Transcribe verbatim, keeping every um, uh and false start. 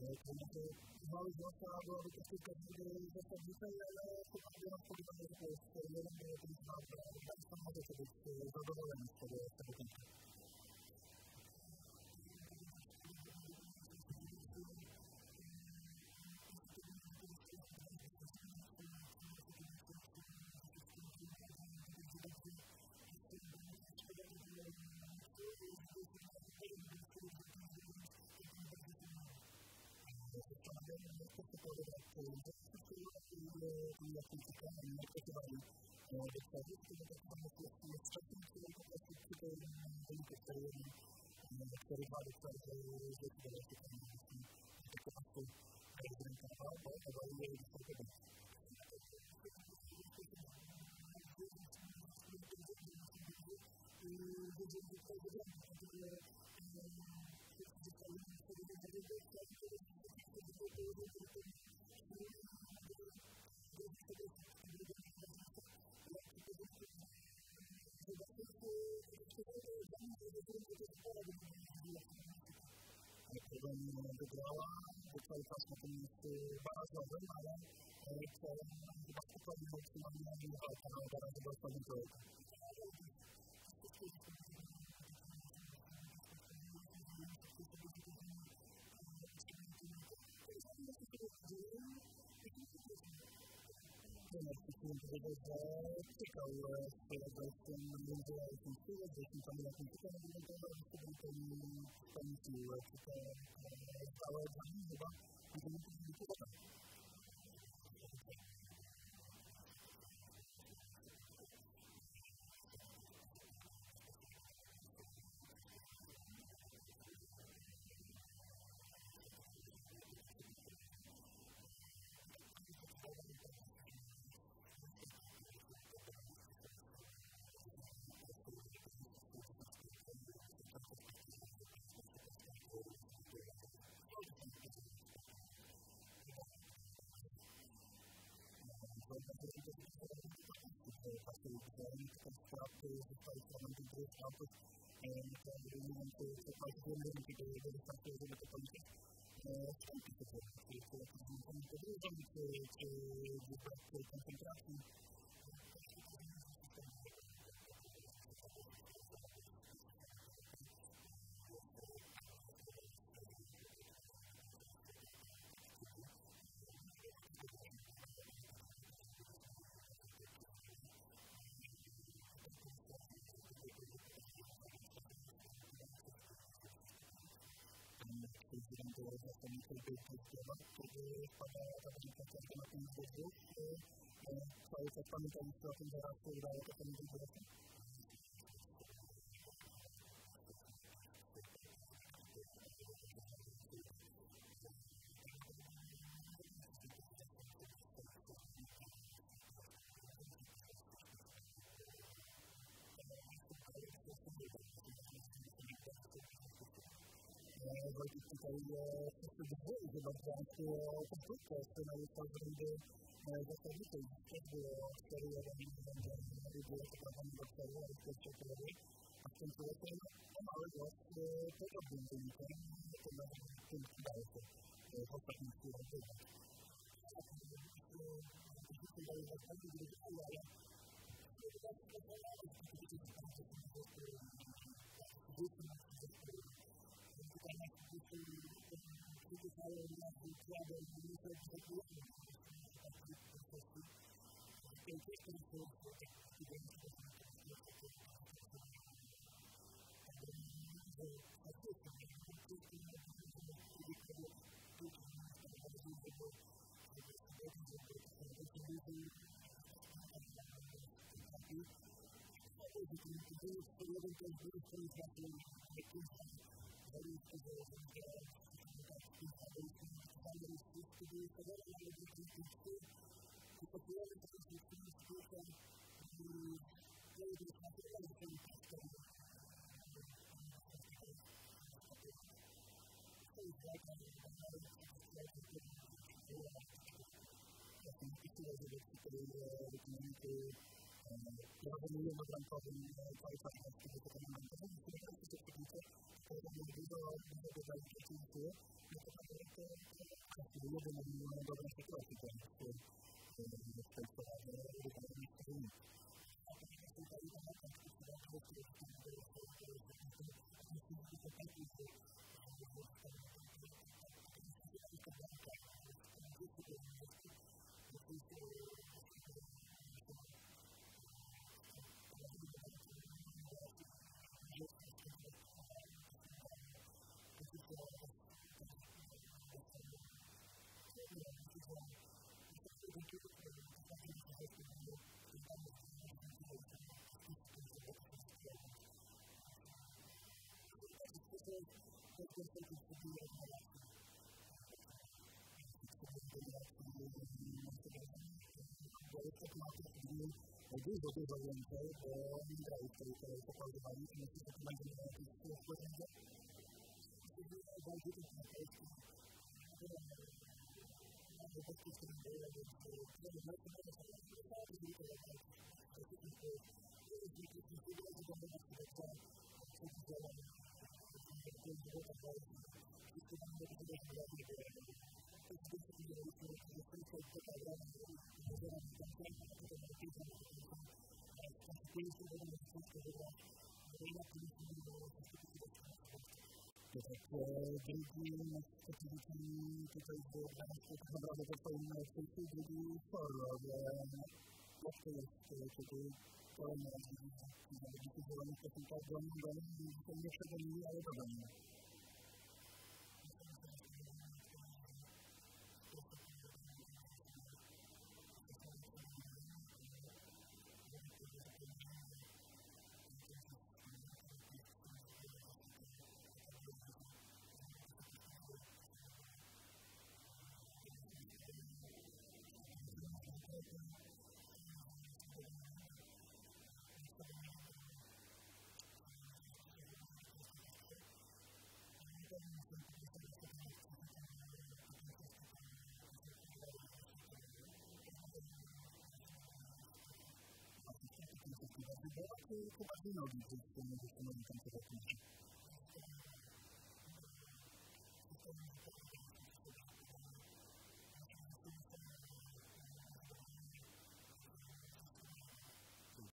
Mały zwłaszcza byłaby to tylko zasadnicza, ale chyba biorąc pod uwagę, że to jest jeden z tych dwóch, Państwo możecie być zadowoleni z tego końca. Wygrała, bo cały czas na tym jest bardzo dobrym, ale to chyba spokojnie utrzymanie walka na bardzo dobrym projekcie. Chciałem powiedzieć, że czekał swojego z tym międzynarodowym stylu, gdzieś tam jakimś tykiem międzynarodowym stylu, to mi pomyślił, czy to stałe dla mnie chyba, gdzie mi to nie podoba. Cały czas pamiętaliście o tym, że raz się udało to pamiętać wreszcie? Wojciech tutaj wszyscy wybrali chyba dbający o konstrukcję scenariusza, że będzie zasadniczy. Też było cztery jeden, będzie było przepraszamy do cztery, ale jeszcze cztery. A skończyło się o mały głos tego wynikiem, to na tym daje się w ostatnim chwilach wybrać. Rozumiem, że tam powiem cały czas na przykład tego momentu, że jeśli nie jest przeciwnicy, to jest dużo, dużo dodaje przeciwnicy, no to tak naprawdę to jedyna dobra sytuacja, to jest w tej sprawie wykonanie przeciwnicy. A to jest tutaj jedna konstrukcja, która jest dużo, dużo więcej, bo nie daje tej pokazywali, że myślę, że to będzie miało jakieś wpływanie. Bardziej to jest bardzo bezpieczne, więc nie wiem, jak to będzie się rozwiązać, jeżeli to jest drugi specyficzny tutaj w Gdańsku tak naprawdę to swoim najlepszym drugi sporo, ale jak to jest, kiedy kolejne zdecydowanie stosunka do nie przegonili, ale dogonili. Chyba nie nogi, gdzieś w tym momencie tam się zakończy.